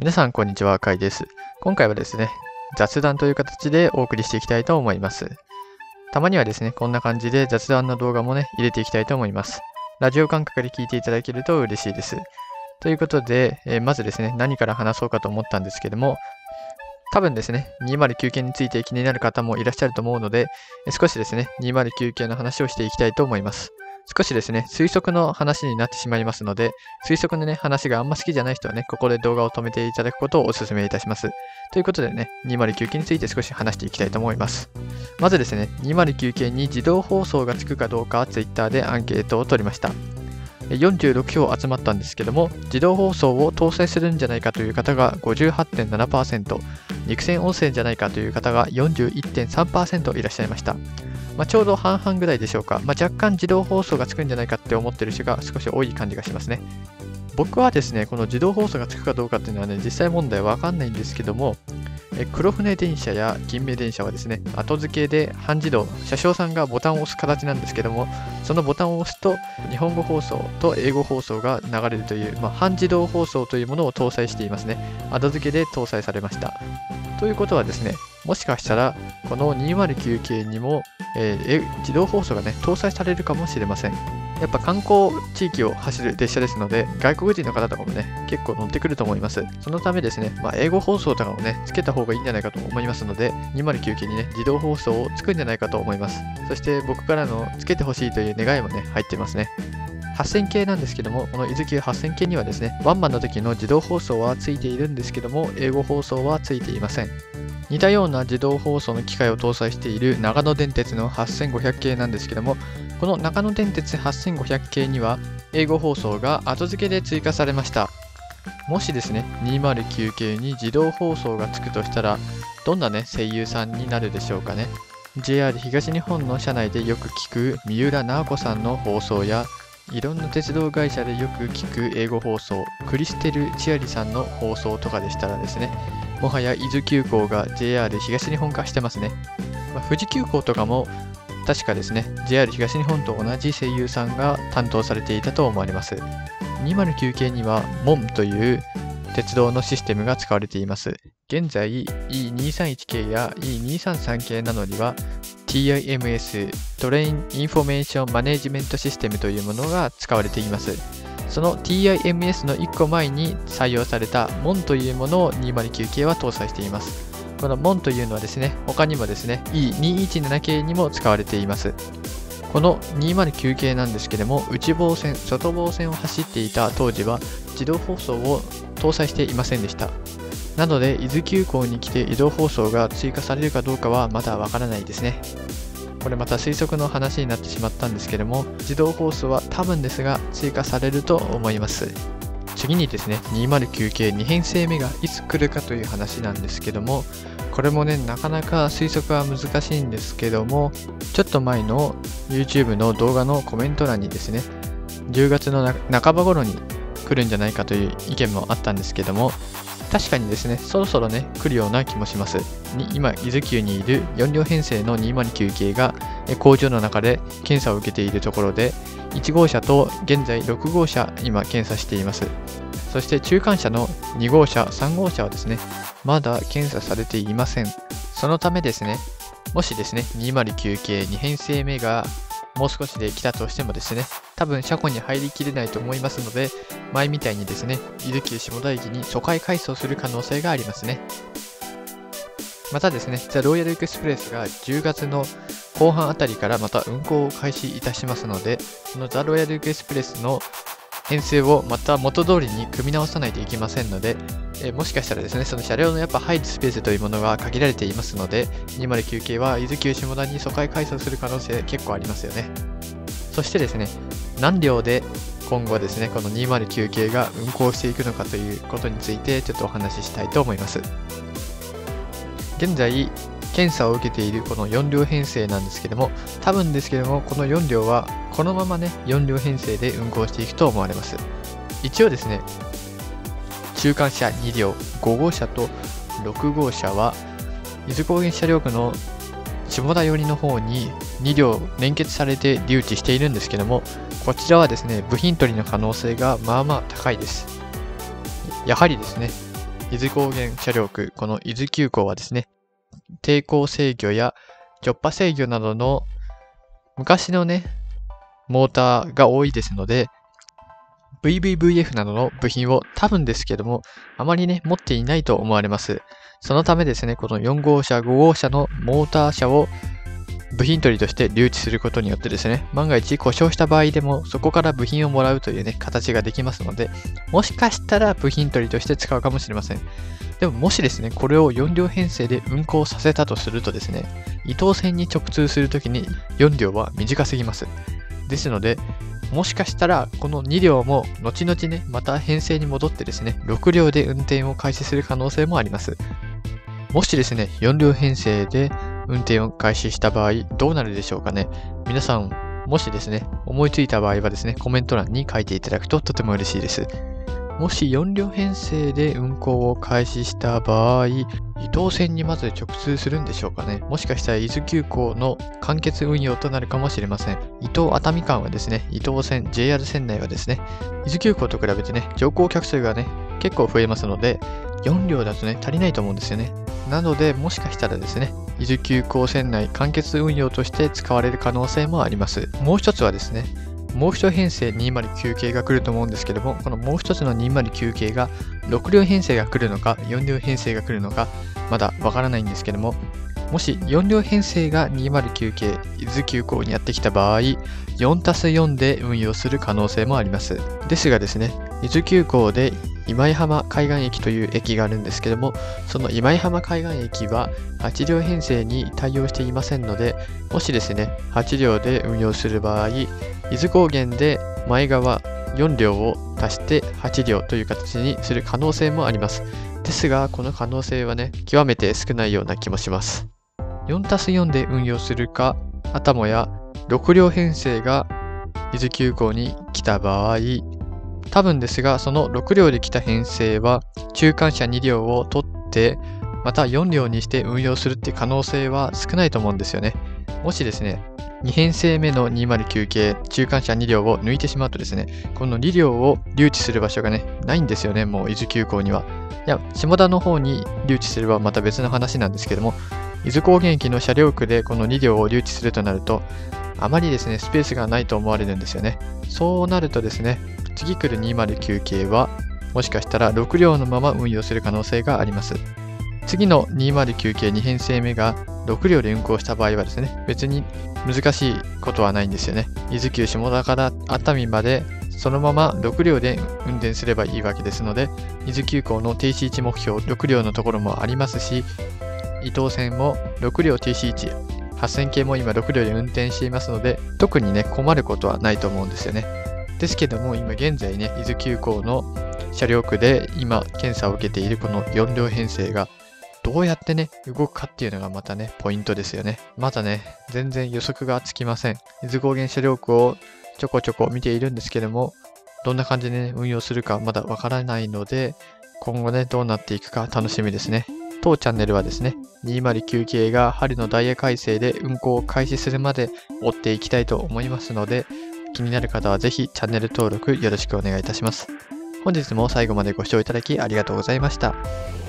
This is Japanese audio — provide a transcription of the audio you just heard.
皆さん、こんにちは、かいです。今回はですね、雑談という形でお送りしていきたいと思います。たまにはですね、こんな感じで雑談の動画もね、入れていきたいと思います。ラジオ感覚で聞いていただけると嬉しいです。ということで、まずですね、何から話そうかと思ったんですけども、多分ですね、209系について気になる方もいらっしゃると思うので、少しですね、209系の話をしていきたいと思います。少しですね、推測の話になってしまいますので、推測のね、話があんま好きじゃない人はね、ここで動画を止めていただくことをお勧めいたします。ということでね、209系について少し話していきたいと思います。まずですね、209系に自動放送がつくかどうか、Twitter でアンケートを取りました。46票集まったんですけども、自動放送を搭載するんじゃないかという方が 58.7%、肉声音声じゃないかという方が 41.3% いらっしゃいました。ちょうど半々ぐらいでしょうか。若干自動放送がつくんじゃないかって思ってる人が少し多い感じがしますね。僕はですね、この自動放送がつくかどうかっていうのはね、実際問題わかんないんですけども、黒船電車や銀目電車はですね、後付けで半自動、車掌さんがボタンを押す形なんですけども、そのボタンを押すと日本語放送と英語放送が流れるという、半自動放送というものを搭載していますね。後付けで搭載されました。ということはですね、もしかしたらこの209系にも、自動放送がね、搭載されるかもしれません。やっぱ観光地域を走る列車ですので、外国人の方とかもね、結構乗ってくると思います。そのためですね、英語放送とかもね、つけた方がいいんじゃないかと思いますので、209系にね、自動放送をつくんじゃないかと思います。そして僕からのつけてほしいという願いもね、入ってますね。8000系なんですけども、この伊豆急8000系にはですね、ワンマンの時の自動放送はついているんですけども、英語放送はついていません。似たような自動放送の機械を搭載している長野電鉄の8500系なんですけども、この長野電鉄8500系には英語放送が後付けで追加されました。もしですね、209系に自動放送がつくとしたら、どんなね、声優さんになるでしょうかね。JR 東日本の車内でよく聞く三浦直子さんの放送や、いろんな鉄道会社でよく聞く英語放送、クリステル・チアリさんの放送とかでしたらですね、もはや伊豆急行が JR 東日本化してますね。富士急行とかも確かですね、JR 東日本と同じ声優さんが担当されていたと思われます。209系には MON という鉄道のシステムが使われています。現在 E231 系や E233 系などには TIMS トレインインフォメーションマネジメントシステムというものが使われています。その TIMS の1個前に採用された MON というものを209系は搭載しています。この MON というのはですね、他にもですね、E217 系にも使われています。この209系なんですけども、内房線、外房線を走っていた当時は自動放送を搭載していませんでした。なので、伊豆急行に来て移動放送が追加されるかどうかはまだわからないですね。これまた推測の話になってしまったんですけども、自動放送は多分ですが追加されると思います。次にですね、209系2編成目がいつ来るかという話なんですけども、これもね、なかなか推測は難しいんですけども、ちょっと前の YouTube の動画のコメント欄にですね、10月の半ば頃に来るんじゃないかという意見もあったんですけども、確かにですね、そろそろね、来るような気もします。今、伊豆急にいる4両編成の209系が工場の中で検査を受けているところで、1号車と現在6号車、今検査しています。そして中間車の2号車、3号車はですね、まだ検査されていません。そのためですね、もしですね、209系2編成目がもう少しで来たとしてもですね、多分車庫に入りきれないと思いますので、前みたいにですね、伊豆急下田駅に疎開改装する可能性がありますね。またですね、ザ・ロイヤルエクスプレスが10月の後半あたりからまた運行を開始いたしますので、そのザ・ロイヤルエクスプレスの編成をまた元通りに組み直さないといけませんので、もしかしたらですね、その車両のやっぱ入るスペースというものが限られていますので、209系は伊豆急下田に疎開改装する可能性結構ありますよね。そしてですね、何両で今後はですね、この209系が運行していくのかということについてちょっとお話ししたいと思います。現在、検査を受けているこの4両編成なんですけども、多分ですけども、この4両はこのままね、4両編成で運行していくと思われます。一応ですね、中間車2両、5号車と6号車は、伊豆高原車両区の下田寄りの方に2両連結されて留置しているんですけども、こちらはですね、部品取りの可能性がまあまあ高いです。やはりですね、伊伊豆高原車両区、この伊豆急行はですね、抵抗制御やジョッパ制御などの昔のね、モーターが多いですので、VVVF などの部品を多分ですけども、あまりね、持っていないと思われます。そのためですね、この4号車、5号車のモーター車を部品取りとして留置することによってですね、万が一故障した場合でもそこから部品をもらうというね、形ができますので、もしかしたら部品取りとして使うかもしれません。でももしですね、これを4両編成で運行させたとするとですね、伊東線に直通するときに4両は短すぎます。ですので、もしかしたらこの2両も後々ね、また編成に戻ってですね、6両で運転を開始する可能性もあります。もしですね、4両編成で運転を開始した場合、どうなるでしょうかね。皆さん、もしですね、思いついた場合はですね、コメント欄に書いていただくととても嬉しいです。もし4両編成で運行を開始した場合、伊東線にまず直通するんでしょうかね。もしかしたら伊豆急行の完結運用となるかもしれません。伊東熱海間はですね、伊東線、JR 線内はですね、伊豆急行と比べてね、乗降客数がね、結構増えますので、4両だとね、足りないと思うんですよね。なので、もしかしたらですね、伊豆急行線内完結運用として使われる可能性もあります。もう一つはですね、もう一編成209系が来ると思うんですけども、このもう一つの209系が6両編成が来るのか、4両編成が来るのか、まだわからないんですけども、もし4両編成が209系、伊豆急行にやってきた場合、4+4 で運用する可能性もあります。ですがですね、伊豆急行で今井浜海岸駅という駅があるんですけども、その今井浜海岸駅は8両編成に対応していませんので、もしですね、8両で運用する場合、伊豆高原で前側4両を足して8両という形にする可能性もあります。ですが、この可能性はね、極めて少ないような気もします。4+4 で運用するか、はたもや6両編成が伊豆急行に来た場合、多分ですが、その6両で来た編成は中間車2両を取って、また4両にして運用するっていう可能性は少ないと思うんですよね。もしですね、2編成目の209系中間車2両を抜いてしまうとですね、この2両を留置する場所がね、ないんですよね、もう伊豆急行には。いや、下田の方に留置すればまた別の話なんですけども、伊豆高原駅の車両区でこの2両を留置するとなると、あまりですね、スペースがないと思われるんですよね。そうなるとですね、次来る209系は、もしかしたら6両のまま運用する可能性があります。次の209系2編成目が6両で運行した場合はですね、別に難しいことはないんですよね。伊豆急下田から熱海までそのまま6両で運転すればいいわけですので、伊豆急行の停止位置目標6両のところもありますし、伊東線も6両停止位置、8000系も今6両で運転していますので、特にね、困ることはないと思うんですよね。ですけども、今現在ね、伊豆急行の車両区で今検査を受けているこの4両編成がどうやってね、動くかっていうのがまたね、ポイントですよね。まだね、全然予測がつきません。伊豆高原車両区をちょこちょこ見ているんですけども、どんな感じでね、運用するかまだわからないので、今後ね、どうなっていくか楽しみですね。当チャンネルはですね、209系が春のダイヤ改正で運行を開始するまで追っていきたいと思いますので、気になる方はぜひチャンネル登録よろしくお願いいたします。本日も最後までご視聴いただきありがとうございました。